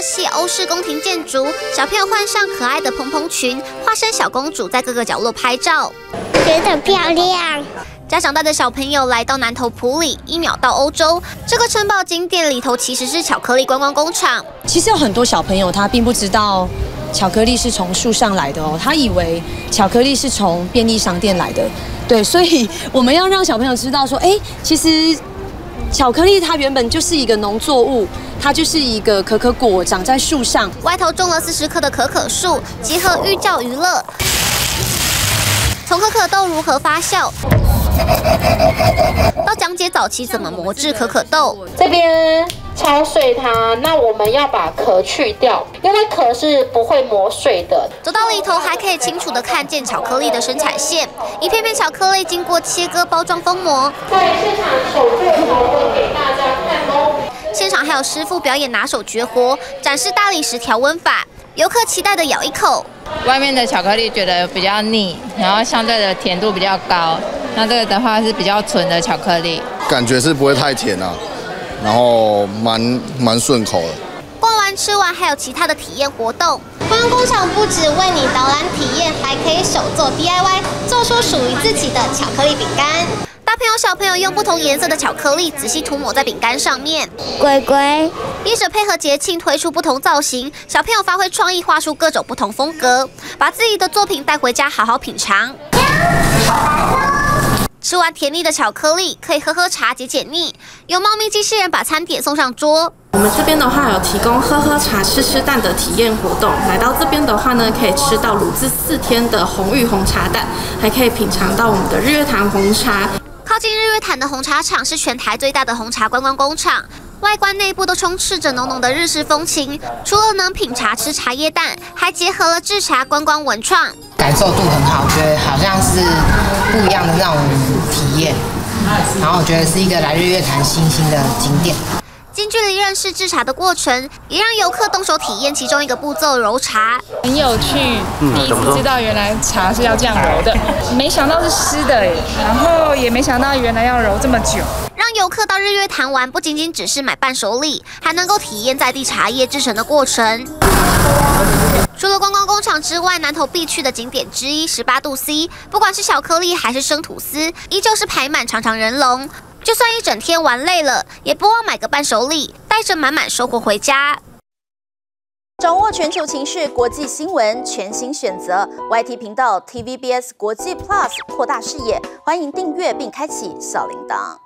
系欧式宫廷建筑，小朋友换上可爱的蓬蓬裙，化身小公主，在各个角落拍照， 觉得漂亮。 家长带着小朋友来到南投埔里，1秒到欧洲。这个城堡景点里头其实是巧克力观光工厂。 其实有很多小朋友他并不知道巧克力是从树上来的哦，他以为巧克力是从便利商店来的。对，所以我们要让小朋友知道说，其实巧克力它原本就是一个农作物，它就是一个可可果，长在树上， 外头种了40棵的可可树，结合寓教于乐。从可可豆如何发酵，到讲解早期怎么磨制可可豆。 这边敲碎它，那我们要把壳去掉，因为壳是不会磨碎的。 走到里头还可以清楚地看见巧克力的生产线，一片片巧克力经过切割、包装、封膜。 在现场手做调温给大家看哦。 现场还有师傅表演拿手绝活，展示大理石调温法，游客期待地咬一口。 外面的巧克力觉得比较腻，然后相对的甜度比较高。那这个的话是比较纯的巧克力， 感觉是不会太甜啊，然后蛮顺口的。 逛完吃完还有其他的体验活动。 观光工厂不只为你导览体验，还可以手做 DIY， 做出属于自己的巧克力饼干。 大朋友小朋友用不同颜色的巧克力仔细涂抹在饼干上面。 龟龟， 业者配合节庆推出不同造型，小朋友发挥创意，画出各种不同风格，把自己的作品带回家好好品尝。吃完甜腻的巧克力，可以喝喝茶解解腻。有猫咪机器人把餐点送上桌。 我们这边的话有提供喝喝茶、吃吃蛋的体验活动。来到这边的话呢，可以吃到卤制4天的红玉红茶蛋，还可以品尝到我们的日月潭红茶。 靠近日月潭的红茶厂是全台最大的红茶观光工厂，外观内部都充斥着浓浓的日式风情。除了能品茶吃茶叶蛋，还结合了制茶观光文创， 感受度很好，觉得好像是不一样的那种体验。然后我觉得是一个来日月潭新兴的景点。 近距离认识制茶的过程，也让游客动手体验其中一个步骤——揉茶， 很有趣。第一次知道原来茶是要这样揉的，没想到是湿的耶，然后也没想到原来要揉这么久。 让游客到日月潭玩，不仅仅只是买伴手礼，还能够体验在地茶叶制成的过程。除了观光工厂之外，南投必去的景点之一18度 C， 不管是巧克力还是生吐司，依旧是排满长长人龙。 就算一整天玩累了，也不忘买个伴手礼，带着满满收获回家。 掌握全球情势、国际新闻，全新选择 YT 频道 TVBS 国际 Plus， 扩大视野。欢迎订阅并开启小铃铛。